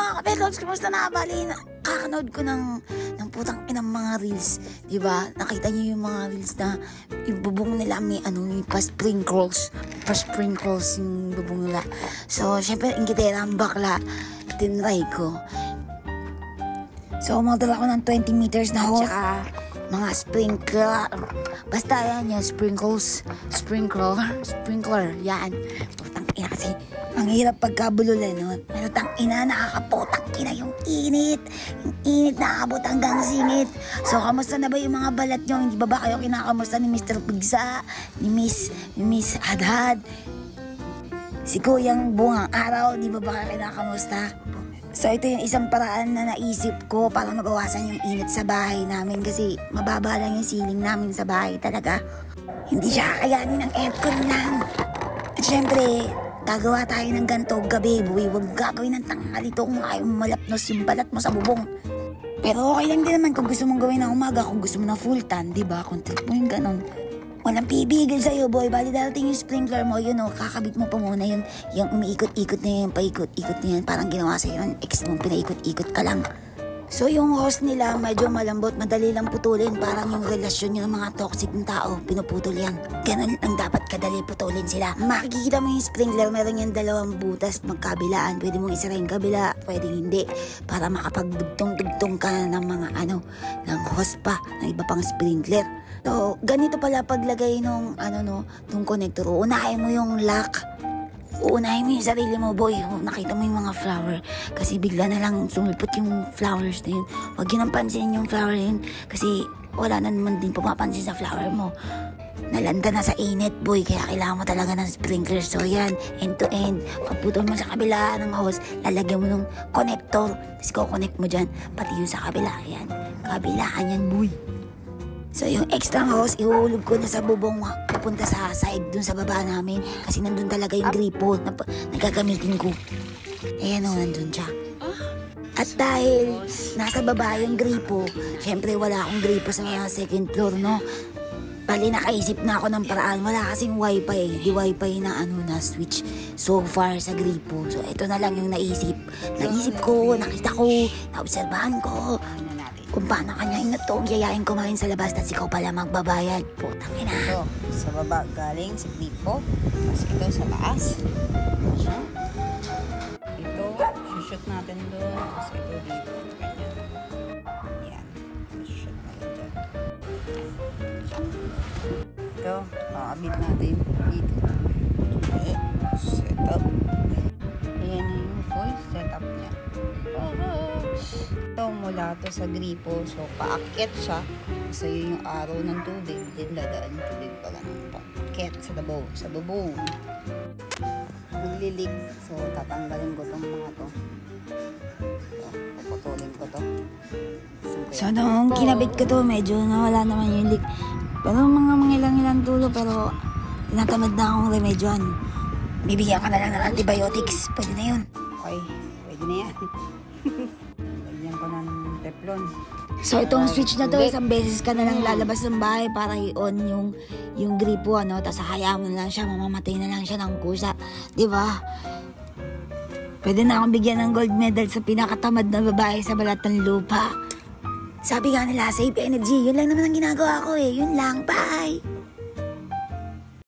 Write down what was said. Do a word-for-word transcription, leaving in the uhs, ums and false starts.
mga kapelods, kumusta na? Bali, kakanood ko ng, ng putang inang mga reels. Diba? Nakita niyo yung mga reels na yung bubong nila may ano, yung pa-sprinkles. Pa-sprinkles yung bubong nila. So, syempre, ingitera ang bakla. Tinry ko. So, umodel ako ng twenty meters na hose. Tsaka, mga sprinkler. Basta yan, yung sprinkles. Sprinkler. Sprinkler. Yan. Putang ina kasi. Ang hirap pagkabululan nun. Pero tang ina, nakakapotang ina yung init. Yung init nakakabot hanggang singit. So, kamusta na ba yung mga balat nyo? Hindi ba ba kayo kinakamusta ni Mister Pigsa? Ni Miss, ni Miss Hadhad? Si Kuyang Bungang Araw, di ba ba kayo kinakamusta? So, ito yung isang paraan na naisip ko para mabawasan yung init sa bahay namin. Kasi mababa lang yung ceiling namin sa bahay talaga. Hindi siya kakayanin ng aircon lang. At syempre, gagawa tayo ng ganito gabi, boy. Huwag gagawin ng tanghali to kung ayaw malapnos yung balat mo sa bubong. Pero okay lang din naman kung gusto mong gawin ng umaga, kung gusto mo na full tan, diba? Kung trip mo yung ganon. Walang pibigil sa'yo, boy. Bali darating yung sprinkler mo, yun o, kakabit mo pa muna yun. Yung umiikot-ikot na yun, paikot-ikot na yun. Parang ginawa sa'yo ng ex mo, pinaikot-ikot ka lang. So yung host nila medyo malambot, madali lang putulin. Parang yung relasyon yung mga toxic ng tao, pinuputol yan. Ganun ang dapat kadali putulin sila. Makikita mo yung sprinkler, meron yung dalawang butas magkabilaan. Pwede mong isara yung kabila, pwede hindi. Para makapagdugtong-dugtong ka ng mga ano, ng host pa, ng iba pang sprinkler. So ganito pala paglagay nung ano no, nung connector. Unahin mo yung lock. Uunahin mo yung sarili mo, boy. Nakita mo yung mga flower. Kasi bigla na lang sumipot yung flowers na yun. Huwag yun ang pansinin yung flower yun. Kasi wala na naman din pumapansin sa flower mo. Nalanda na sa init, boy. Kaya kailangan mo talaga ng sprinkler. So yan, end to end. Pagputol mo sa kabila ng hose, lalagyan mo ng connector. Tapos kukonect mo dyan. Pati yung sa kabila. Yan. Kabilaan yan, boy. So yung extra hose, ihuhulog ko na sa bubong papunta sa side dun sa baba namin. Kasi nandun talaga yung gripo na nagagamitin ko. Ayan o, nandun siya. At dahil nasa baba yung gripo, syempre wala akong gripo sa second floor, no? Bali nakaisip na ako ng paraan. Wala kasing wifi, di wifi na ano na switch so far sa gripo. So ito na lang yung naisip. Naisip ko, nakita ko, naobserbahan ko. Kung paano kanya inatong yayain kumain sa labas at ikaw pala magbabayad. Putang ina. Ito, sa baba galing sa gripo. Tapos ito sa taas. Ito, shoot natin doon. Tapos ito dito. Ganyan. Yan. Shoot natin dyan. Ito, kakabit natin dito. Okay. Set up. Ayan na yung full setup niya. Ito mula to sa gripo. So, paakyat siya. So, yun yung araw ng tubig. Din dadaan yung tubig pa ganun. Paakyat sa dabaw. Sa bubong. Naglilig. So, tatanggalin ko tong mga to. So, puputulin ko to. So, nung kinabit ko to, medyo nawala naman yung leak. Pero mga mga ilang-ilang tulo. Pero, tinatamad na akong remedyoan. Bibigyan ka na lang ng antibiotics. Pwede na yun. Okay. Pwede na yan. Lagyan ko ng teflon. So itong switch na to, isang beses ka na lang lalabas ng bahay para i-on yung yung gripo, ano, tapos hayaan mo na lang siya, mamamatay na lang siya ng kusa, di ba? Pwede na akong bigyan ng gold medal sa pinakatamad na babae sa balat ng lupa. Sabi nga nila, save energy, yun lang naman ang ginagawa ko eh, yun lang, bye!